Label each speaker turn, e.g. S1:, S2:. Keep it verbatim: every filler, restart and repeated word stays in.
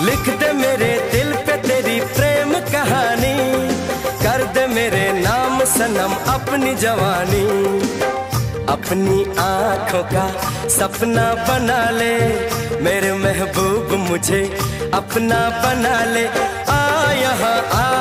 S1: लिख दे मेरे दिल पे तेरी प्रेम कहानी, कर दे मेरे नाम सनम अपनी जवानी। अपनी आँखों का सपना बना ले, मेरे महबूब मुझे अपना बना ले। आ यहाँ आ